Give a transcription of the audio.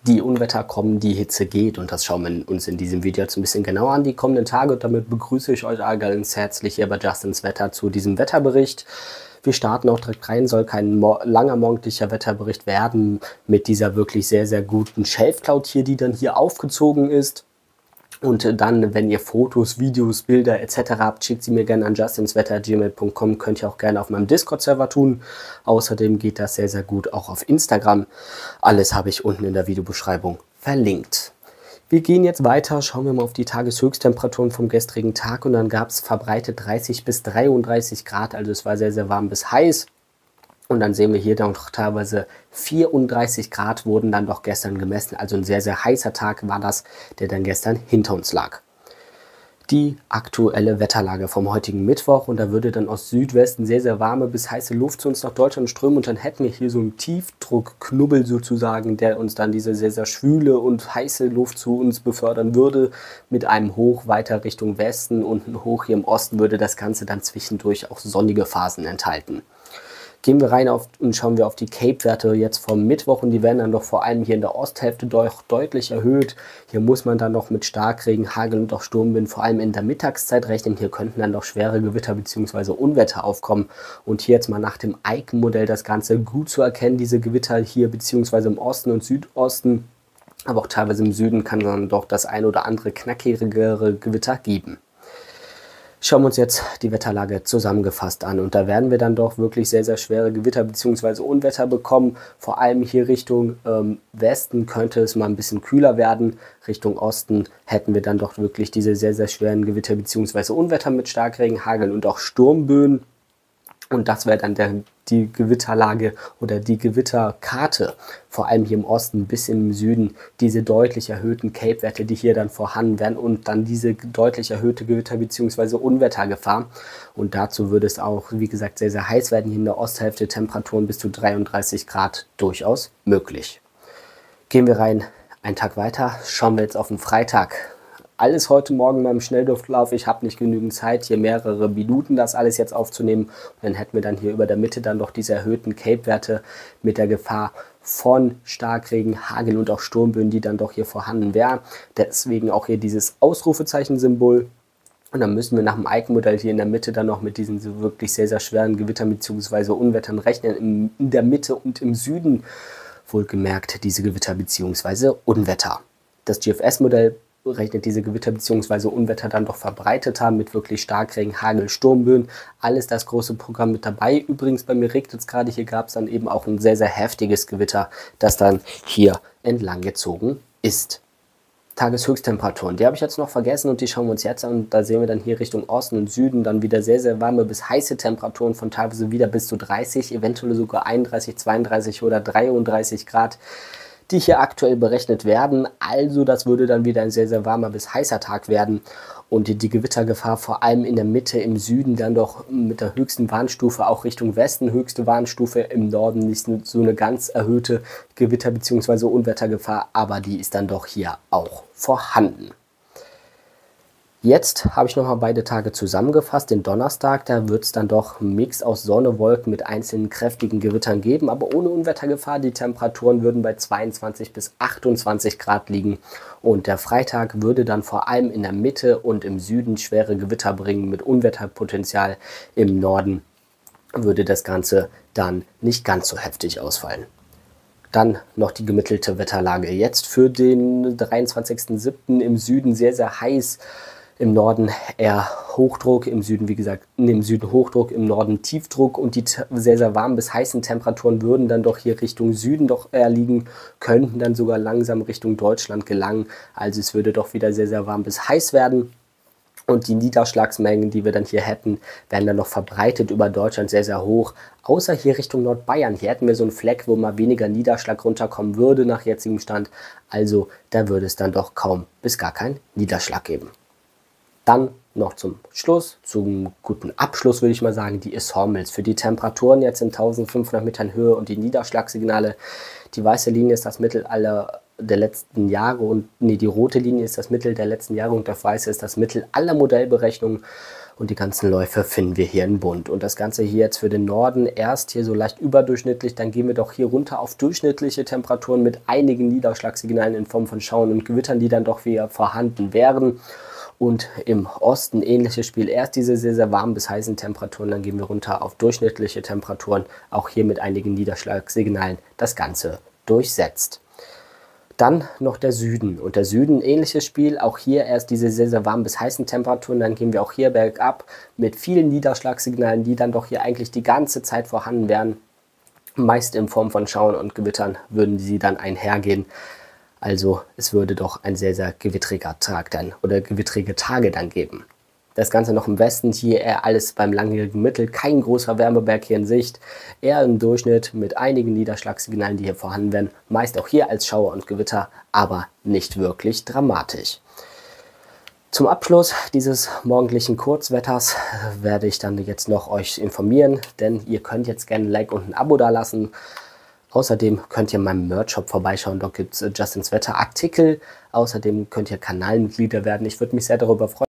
Die Unwetter kommen, die Hitze geht und das schauen wir uns in diesem Video jetzt ein bisschen genauer an, die kommenden Tage, und damit begrüße ich euch alle ganz herzlich hier bei Justins Wetter zu diesem Wetterbericht. Wir starten auch direkt rein, soll kein langer morgendlicher Wetterbericht werden mit dieser wirklich sehr, sehr guten Shelf Cloud hier, die dann hier aufgezogen ist. Und dann, wenn ihr Fotos, Videos, Bilder etc. habt, schickt sie mir gerne an justinswetter@gmail.com. Könnt ihr auch gerne auf meinem Discord-Server tun. Außerdem geht das sehr, sehr gut auch auf Instagram. Alles habe ich unten in der Videobeschreibung verlinkt. Wir gehen jetzt weiter, schauen wir mal auf die Tageshöchsttemperaturen vom gestrigen Tag. Und dann gab es verbreitet 30 bis 33 Grad, also es war sehr, sehr warm bis heiß. Und dann sehen wir hier dann noch teilweise 34 Grad wurden dann doch gestern gemessen. Also ein sehr, sehr heißer Tag war das, der dann gestern hinter uns lag. Die aktuelle Wetterlage vom heutigen Mittwoch, und da würde dann aus Südwesten sehr, sehr warme bis heiße Luft zu uns nach Deutschland strömen. Und dann hätten wir hier so einen Tiefdruckknubbel sozusagen, der uns dann diese sehr, sehr schwüle und heiße Luft zu uns befördern würde. Mit einem Hoch weiter Richtung Westen und ein Hoch hier im Osten würde das Ganze dann zwischendurch auch sonnige Phasen enthalten. Gehen wir rein und schauen wir auf die Cape-Werte jetzt vom Mittwoch, und die werden dann doch vor allem hier in der Osthälfte deutlich erhöht. Hier muss man dann noch mit Starkregen, Hagel und auch Sturmwind vor allem in der Mittagszeit rechnen. Hier könnten dann doch schwere Gewitter bzw. Unwetter aufkommen. Und hier jetzt mal nach dem Icon-Modell das Ganze gut zu erkennen, diese Gewitter hier bzw. im Osten und Südosten, aber auch teilweise im Süden kann dann doch das ein oder andere knackigere Gewitter geben. Schauen wir uns jetzt die Wetterlage zusammengefasst an, und da werden wir dann doch wirklich sehr, sehr schwere Gewitter bzw. Unwetter bekommen. Vor allem hier Richtung Westen könnte es mal ein bisschen kühler werden. Richtung Osten hätten wir dann doch wirklich diese sehr, sehr schweren Gewitter bzw. Unwetter mit Starkregen, Hagel und auch Sturmböen. Und das wäre dann die Gewitterlage oder die Gewitterkarte, vor allem hier im Osten bis im Süden, diese deutlich erhöhten Cape-Werte, die hier dann vorhanden wären, und dann diese deutlich erhöhte Gewitter- bzw. Unwettergefahr. Und dazu würde es auch, wie gesagt, sehr, sehr heiß werden. Hier in der Osthälfte Temperaturen bis zu 33 Grad durchaus möglich. Gehen wir rein, einen Tag weiter, schauen wir jetzt auf den Freitag. Alles heute Morgen beim Schnelldurchlauf. Ich habe nicht genügend Zeit, hier mehrere Minuten das alles jetzt aufzunehmen. Und dann hätten wir dann hier über der Mitte dann doch diese erhöhten Cape-Werte mit der Gefahr von Starkregen, Hagel und auch Sturmböen, die dann doch hier vorhanden wären. Deswegen auch hier dieses Ausrufezeichen-Symbol. Und dann müssen wir nach dem Icon-Modell hier in der Mitte dann noch mit diesen so wirklich sehr, sehr schweren Gewittern bzw. Unwettern rechnen. In der Mitte und im Süden wohlgemerkt diese Gewitter bzw. Unwetter. Das GFS-Modell rechnet diese Gewitter bzw. Unwetter dann doch verbreitet haben mit wirklich Starkregen, Hagel, Sturmböen. Alles das große Programm mit dabei. Übrigens, bei mir regnet es gerade. Hier gab es dann eben auch ein sehr, sehr heftiges Gewitter, das dann hier entlang gezogen ist. Tageshöchsttemperaturen, die habe ich jetzt noch vergessen, und die schauen wir uns jetzt an. Da sehen wir dann hier Richtung Osten und Süden dann wieder sehr, sehr warme bis heiße Temperaturen von teilweise wieder bis zu 30, eventuell sogar 31, 32 oder 33 Grad. Die hier aktuell berechnet werden. Also das würde dann wieder ein sehr, sehr warmer bis heißer Tag werden. Und die Gewittergefahr vor allem in der Mitte, im Süden dann doch mit der höchsten Warnstufe, auch Richtung Westen höchste Warnstufe, im Norden nicht so eine ganz erhöhte Gewitter- bzw. Unwettergefahr, aber die ist dann doch hier auch vorhanden. Jetzt habe ich nochmal beide Tage zusammengefasst. Den Donnerstag, da wird es dann doch einen Mix aus Sonne, Wolken mit einzelnen kräftigen Gewittern geben, aber ohne Unwettergefahr. Die Temperaturen würden bei 22 bis 28 Grad liegen. Und der Freitag würde dann vor allem in der Mitte und im Süden schwere Gewitter bringen mit Unwetterpotenzial. Im Norden würde das Ganze dann nicht ganz so heftig ausfallen. Dann noch die gemittelte Wetterlage. Jetzt für den 23.07. im Süden sehr, sehr heiß. Im Norden eher Hochdruck, im Süden, wie gesagt, im Süden Hochdruck, im Norden Tiefdruck, und die sehr, sehr warmen bis heißen Temperaturen würden dann doch hier Richtung Süden doch eher liegen, könnten dann sogar langsam Richtung Deutschland gelangen. Also es würde doch wieder sehr, sehr warm bis heiß werden. Und die Niederschlagsmengen, die wir dann hier hätten, wären dann noch verbreitet über Deutschland sehr, sehr hoch. Außer hier Richtung Nordbayern. Hier hätten wir so einen Fleck, wo mal weniger Niederschlag runterkommen würde nach jetzigem Stand. Also da würde es dann doch kaum bis gar keinen Niederschlag geben. Dann noch zum Schluss, zum guten Abschluss würde ich mal sagen, die Sawmills. Für die Temperaturen jetzt in 1500 Metern Höhe und die Niederschlagssignale. Die weiße Linie ist das Mittel aller der letzten Jahre, und die rote Linie ist das Mittel der letzten Jahre und der weiße ist das Mittel aller Modellberechnungen. Und die ganzen Läufe finden wir hier in bunt. Und das Ganze hier jetzt für den Norden erst hier so leicht überdurchschnittlich. Dann gehen wir doch hier runter auf durchschnittliche Temperaturen mit einigen Niederschlagssignalen in Form von Schauern und Gewittern, die dann doch wieder vorhanden wären. Und im Osten ähnliches Spiel. Erst diese sehr, sehr warmen bis heißen Temperaturen, dann gehen wir runter auf durchschnittliche Temperaturen. Auch hier mit einigen Niederschlagssignalen das Ganze durchsetzt. Dann noch der Süden. Und der Süden, ähnliches Spiel. Auch hier erst diese sehr, sehr warmen bis heißen Temperaturen. Dann gehen wir auch hier bergab mit vielen Niederschlagssignalen, die dann doch hier eigentlich die ganze Zeit vorhanden wären. Meist in Form von Schauern und Gewittern würden sie dann einhergehen. Also es würde doch ein sehr, sehr gewittriger Tag dann oder gewittrige Tage dann geben. Das Ganze noch im Westen, hier eher alles beim langjährigen Mittel, kein großer Wärmeberg hier in Sicht, eher im Durchschnitt mit einigen Niederschlagssignalen, die hier vorhanden wären, meist auch hier als Schauer und Gewitter, aber nicht wirklich dramatisch. Zum Abschluss dieses morgendlichen Kurzwetters werde ich dann jetzt noch euch informieren, denn ihr könnt jetzt gerne ein Like und ein Abo dalassen. Außerdem könnt ihr in meinem Merch-Shop vorbeischauen, dort gibt es Justins Wetter Artikel. Außerdem könnt ihr Kanalmitglieder werden, ich würde mich sehr darüber freuen.